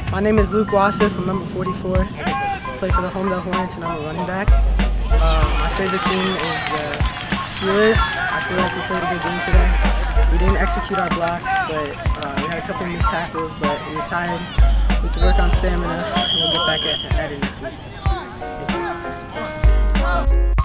My name is Luke Wassef. I'm number 44. I play for the Holmdel Hornets and I'm a running back. My favorite team is the Steelers. I feel like we played a good game today. We didn't execute our blocks, but we had a couple missed tackles, but we were tired. We have to work on stamina and we'll get back at it next week.